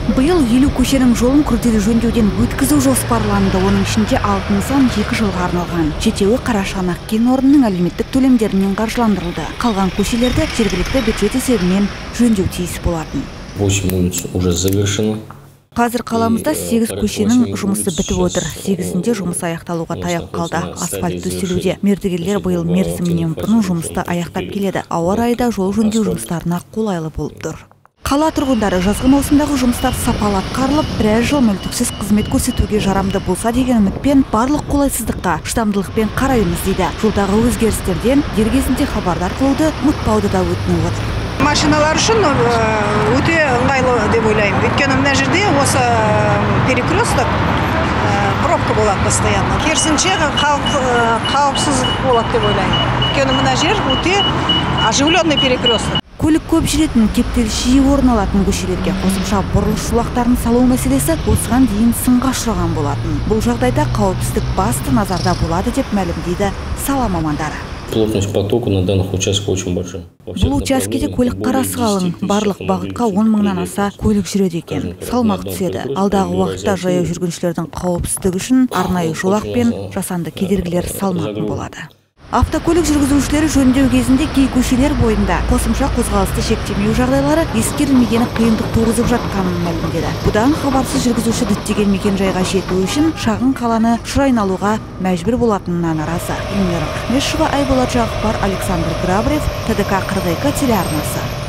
Быйыл 50 көшенің жолын күрделі жөндеуден өткізу жоспарланды. Оның ішінде 6 нысан 2 жылға арналған. Жетеуі Қарашығанақ кен орнының әлеуметтік төлемдерінен қаржыландырылды. Қалған көшелерді жергілікті бюджет есебінен жөндеу тиіс болатын. 8 улиц уже завершено. Қазір қаламызда 8 көшенің жұмысы бітіп отыр. 8-інде жұмыс аяқталуға таяп қалды. Асфальт төселуде. Мердігерлер биыл мерзімінен бұрын жұмысты аяқтап келеді. Ауа райы да жол жөндеу жұмыстарына қолайлы болып тұр. Қала тұрғындары жазғы маусымдағы жұмыстар сапалы атқарылып, біраз жыл мүлтіксіз қызмет көрсетуге жарамды болса деген үмітпен барлық қолайсыздыққа шыдамдылықпен қараймыз дейді. Жолдағы өзгерістерден дер кезінде хабардар қылуды ұмытпауды да өтініп отыр. Машиналар үшін өте ыңғайлы деп ойлаймын. Өйткені мына жерде осы перекресток пробка болады постоянно. Керісінше қауіпсіз болады деп ойлаймын. Өйткені мына жер өте оживленный перекресток. Көлік көп жүретін, кептеліс жиі орын алатын көшелерге қосымша бұрылыс жолақтарын салу мәселесі осыған дейін сынға ұшыраған болатын. Бұл жағдайда қауіпсіздік басты назарда болады деп мәлімдейді сала мамандары. Плотность потока на данных участках очень большая. Бұл учаскеде көлік қарасы қалың. Барлық бағытқа 10 мыңнан аса көлік жүреді екен. Салмақ түседі. Алдағы уақытта жаяу жүргіншілердің қауіпсіздігі үшін арнайы жолақ пен жасанды кедергілер салынатын болады. Автокөлік жүргізушілері жөндеу кезінде кей көшелер бойында қосымша қозғалысты шектемеу жағдайлары ескерілмегені қиындық туғызып жатқанын мәлімдеді. Бұдан хабарсыз жүргізуші діттеген мекенжайға жету үшін шағын қаланы шыр айналуға мәжбүр болатынына наразы. Эльмира Ахмешева, Айболат Жақыпар, Александр Грабарев, ТДК 42 телеарнасы.